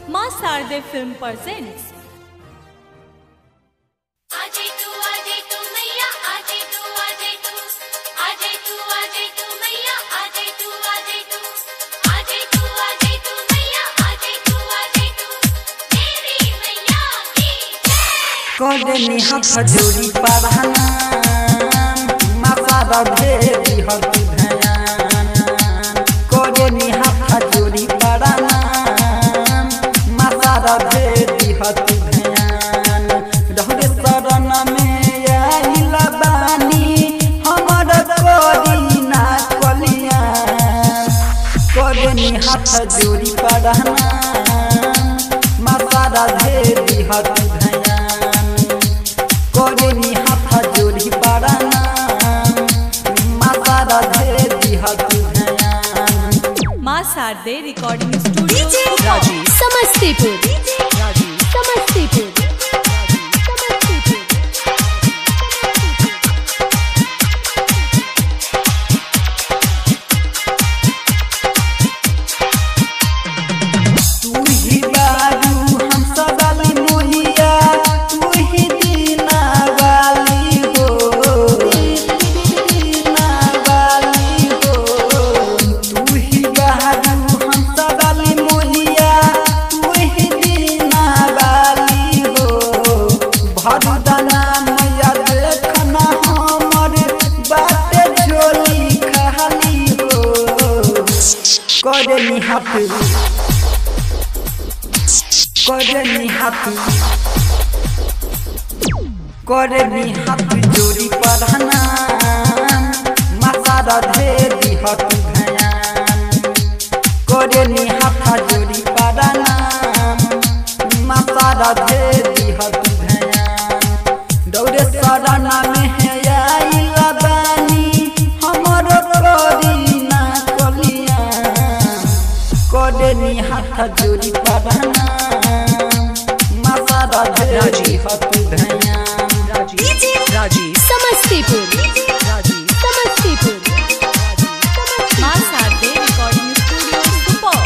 मां Sharde film presents. कोडनी हाथ जोड़ी पढ़ाना माता राधे बिहर ध्यान। कोडनी हाथ जोड़ी पढ़ाना माता राधे बिहर ध्यान। रहरे शरण में आइल बानी हमर कोडी ना कलिया। कोडनी हाथ जोड़ी पढ़ाना माता राधे बिहर कोडनी हाथ जोड़ी पढ़ाना माता राधे बिहर ध्यान। Maa Sharde recording studio Samastipur. कोडनी हाथ जोड़ी पढ़ाना माता राधे बिहर ध्यान। कोडनी हाथ जोड़ी पढ़ाना माता राधे बिहर ध्यान। दौड़े शरण में आइल बानी हमर कोडी ना कलिया। कोडनी हाथ जोड़ी पढ़ाना माता राधे बिहर ध्यान। Samastipur. Maa Sharde recording studio super.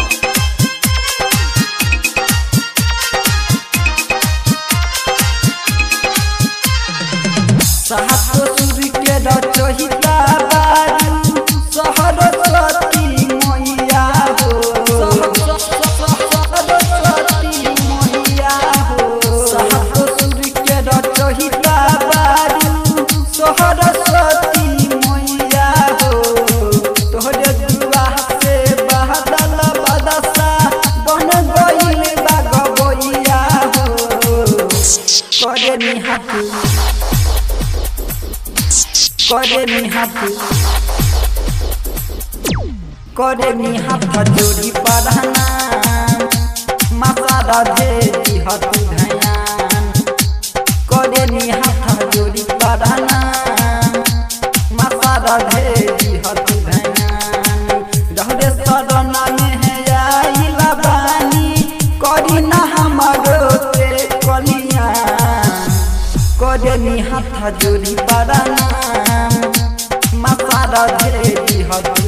सहसुर के रचहिता बारू सरस्वती मैया हो। सरस्वती मैया हो। सहसुर के रचहिता सरस्वती मैया हो। तोहरे दुआ से बहदल बदसा बन गइल बा गवैया हो। कोडनी हाथ जोड़ी पढ़ाना माता राधे बिहर ध्यान। कोडनी हाथ जोड़ी पढ़ाना माता राधे बिहर ध्यान। रहरे शरण में आइल बानी करी ना हमरो से कलिया। कोडनी हाथ जोड़ी पढ़ाना माता राधे बिहर